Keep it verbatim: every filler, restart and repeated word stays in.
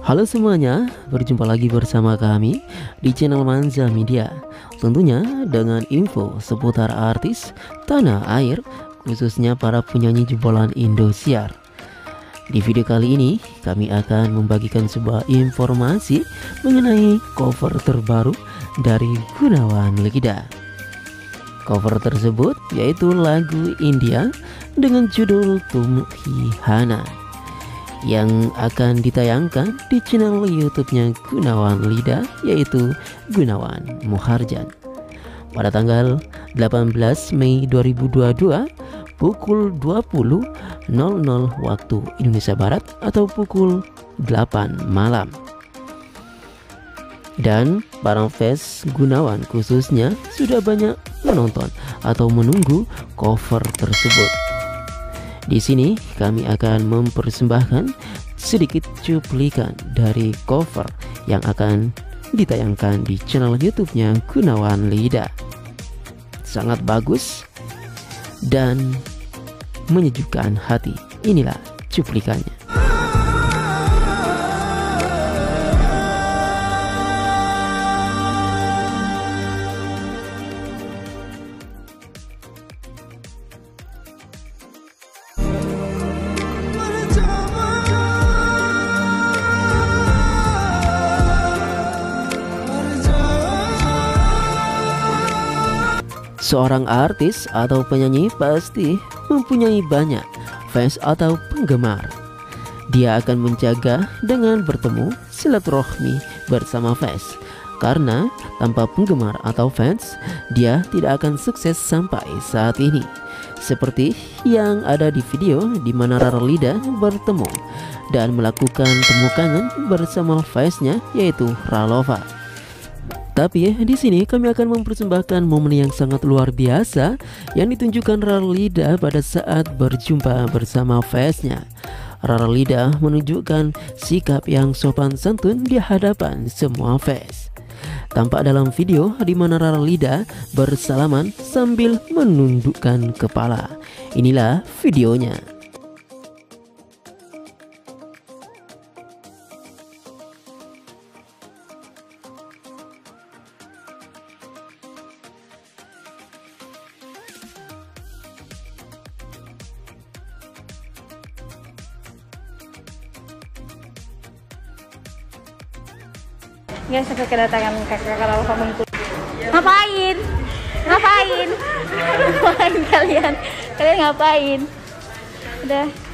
Halo semuanya, berjumpa lagi bersama kami di channel Manza Media. Tentunya dengan info seputar artis tanah air, khususnya para penyanyi jebolan Indosiar. Di video kali ini kami akan membagikan sebuah informasi mengenai cover terbaru dari Gunawan Legida. Cover tersebut yaitu lagu India dengan judul Tumhihana yang akan ditayangkan di channel YouTube-nya Gunawan Lida, yaitu Gunawan Muharjan, pada tanggal delapan belas Mei dua ribu dua puluh dua pukul dua puluh nol nol waktu Indonesia Barat atau pukul delapan malam. Dan para fans Gunawan khususnya sudah banyak menonton atau menunggu cover tersebut. Di sini kami akan mempersembahkan sedikit cuplikan dari cover yang akan ditayangkan di channel YouTube-nya Gunawan Lida. Sangat bagus dan menyejukkan hati. Inilah cuplikannya. Seorang artis atau penyanyi pasti mempunyai banyak fans atau penggemar. Dia akan menjaga dengan bertemu silaturahmi bersama fans, karena tanpa penggemar atau fans, dia tidak akan sukses sampai saat ini. Seperti yang ada di video di mana Rara Lida bertemu dan melakukan temu kangen bersama fansnya, yaitu Ralova. Tapi di sini kami akan mempersembahkan momen yang sangat luar biasa yang ditunjukkan Rara Lida pada saat berjumpa bersama fansnya. Rara Lida menunjukkan sikap yang sopan santun di hadapan semua fans. Tampak dalam video di mana Rara Lida bersalaman sambil menundukkan kepala. Inilah videonya. Guys, sampai kedatangan kakak Ralova mengikuti. Ngapain? Ngapain? Ngapain kalian? Kalian ngapain? Udah.